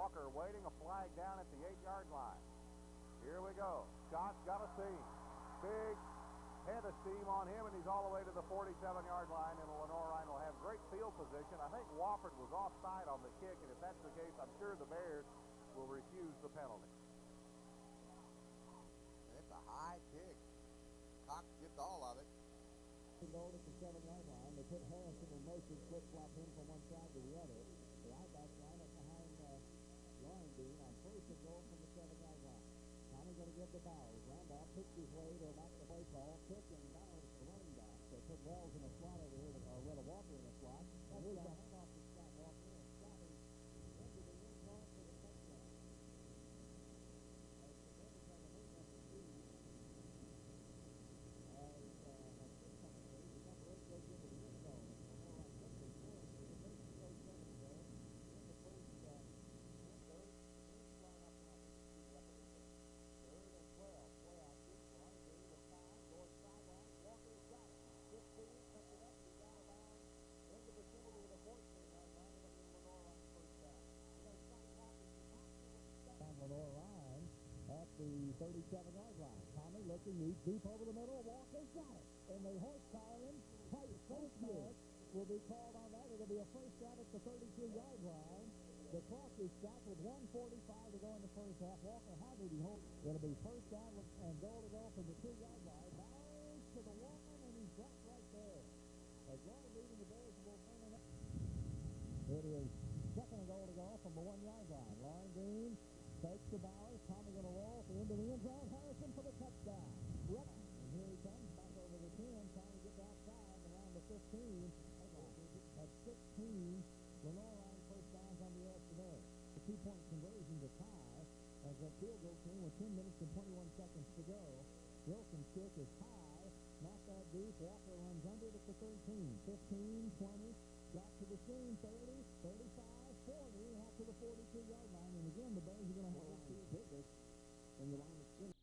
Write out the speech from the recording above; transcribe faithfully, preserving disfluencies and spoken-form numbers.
Walker waiting, a flag down at the eight-yard line. Here we go. Scott's got a seam. Big head of steam on him, and he's all the way to the forty-seven-yard line, and Lenoir Rhyne will have great field position. I think Wofford was offside on the kick, and if that's the case, I'm sure the Bears will refuse the penalty. It's a high kick. Cox gets all of it. Goal at the seven-yard line. They put Harrison in motion, flip-flop him from one side to the other. The right-back line up behind uh, Rhyne on first and goal from the seven-yard line. Tommy going to give the Bowers. Randolph picks his way to about the play call. Cook and Bowers the running back. They put Wells in a slot over here, or Rilla Walker in a slot. And here's the handoff to Scott Walker, and Scott is into the end zone for the touchdown. As the Bears on the move number two, as uh, has six on the page, the number eight goes into the end zone. And Lenoir Rhyne quickly scores for the first and goes seven there. In the first uh, and third, the Bears line up now. Third and twelve. Play out this one. Here with five. Going sideline. Walker has got it. fifteen. Puts it up. He's out of bounds. In the vicinity of the fourteen-yard line. It'll be Lenoir Rhyne first down. You know, Scott Walker is on Lenoir Rhyne at the thirty-seven-yard line. Tommy looking deep, deep over the middle. Walker's got it. And they horsepower him. Hey, first match will be called on that. It'll be a first down at the thirty-two-yard line. The clock is stopped with one forty-five to go in the first half. Walker, how did he hold? It'll be first down and goal to go from the two-yard line. Bowers to the one, and he's dropped right there. As long as leading the Bears will turn it up. It is second and goal to go from the one-yard line. Lawrence Green takes to Bowers. Tommy going to roll to into the end zone. Harrison for the touchdown. Yep. And here he comes back over the ten, trying to get outside around the fifteen. At sixteen, Lenoir Rhyne first downs on the edge today. The two-point conversion to tie as that field goal came with ten minutes and twenty-one seconds to go. Wilson's kick is high, not that deep. Walker runs under it at the thirteen. fifteen, twenty, got to the seam, thirty, thirty-five, forty, out to the forty-two-yard line. And again, the Bears are going to have two biggest in the line of scrimmage.